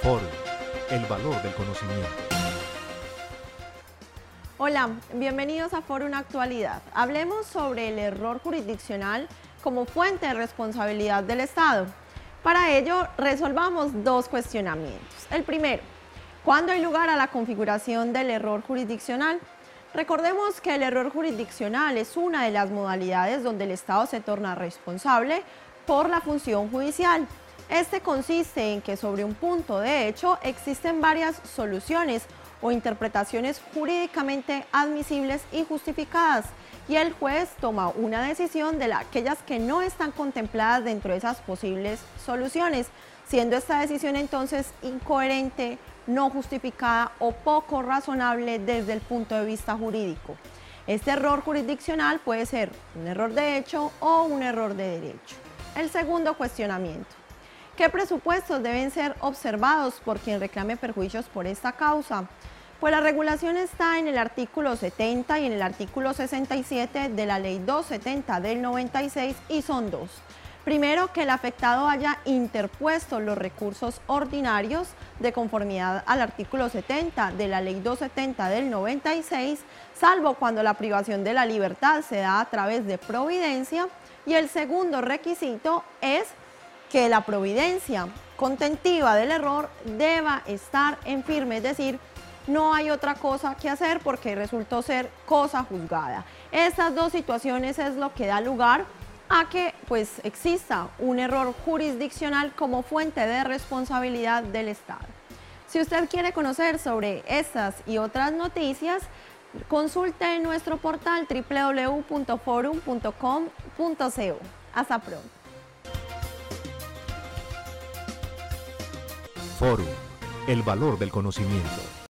Foro, el valor del conocimiento. Hola, bienvenidos a Foro Una Actualidad. Hablemos sobre el error jurisdiccional como fuente de responsabilidad del Estado. Para ello, resolvamos dos cuestionamientos. El primero, ¿cuándo hay lugar a la configuración del error jurisdiccional? Recordemos que el error jurisdiccional es una de las modalidades donde el Estado se torna responsable por la función judicial. Este consiste en que sobre un punto de hecho existen varias soluciones o interpretaciones jurídicamente admisibles y justificadas, y el juez toma una decisión de aquellas que no están contempladas dentro de esas posibles soluciones, siendo esta decisión entonces incoherente, no justificada o poco razonable desde el punto de vista jurídico. Este error jurisdiccional puede ser un error de hecho o un error de derecho. El segundo cuestionamiento: ¿qué presupuestos deben ser observados por quien reclame perjuicios por esta causa? Pues la regulación está en el artículo 70 y en el artículo 67 de la Ley 270 del 96 y son dos. Primero, que el afectado haya interpuesto los recursos ordinarios de conformidad al artículo 70 de la Ley 270 del 96, salvo cuando la privación de la libertad se da a través de providencia. Y el segundo requisito es que la providencia contentiva del error deba estar en firme, es decir, no hay otra cosa que hacer porque resultó ser cosa juzgada. Estas dos situaciones es lo que da lugar a que exista un error jurisdiccional como fuente de responsabilidad del Estado. Si usted quiere conocer sobre estas y otras noticias, consulte nuestro portal www.forum.com.co. Hasta pronto. Foro, el valor del conocimiento.